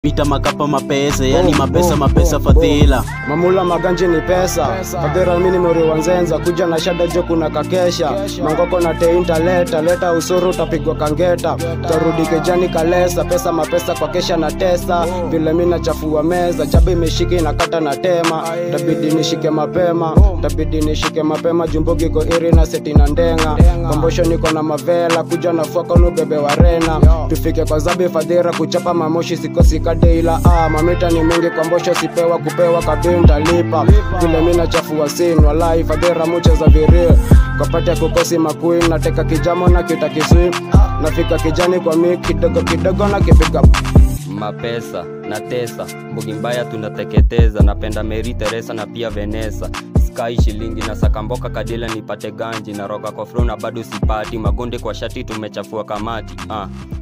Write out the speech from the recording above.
Pita makapa mapesa, yani mapesa fadhila. Mamula maganji ni pesa, fadhila mini mori wanzenza. Kuja na shada jo kuna kakesha, mangoko na teinta leta usuru tapigwa kangeta. Tarudi kejani kalesa, pesa mapesa kwa kesha na tesa. Vile mina chafua meza, jabi meshiki na kata na tema. Tabidi nishike mapema, jumbogi ko iri na seti na ndenga. Kombosho niko na mavela, kuja na fuako nubebe warena. Tufike kwa zabi fadhila, kuchapa mamoshi sikosi kadeila. Mamita ni mingi kwa mbosho sipewa kupewa kabinta lipa. Vile mina chafua scene, walai fadhila mucha za viril. Kwa pati kukosi makuin, nateka kijamo na kita kiswim. Nafika kijani kwa miki, kidogo na kipika mapesa na tesa, mbugi mbaya tunateketeza. Napenda Mary Teresa na pia Vanessa. Sky shilingi na sakamboka kadila nipate ganji. Na roga kwa flow na bado sipati, magonde kwa shati tumechafua kamati.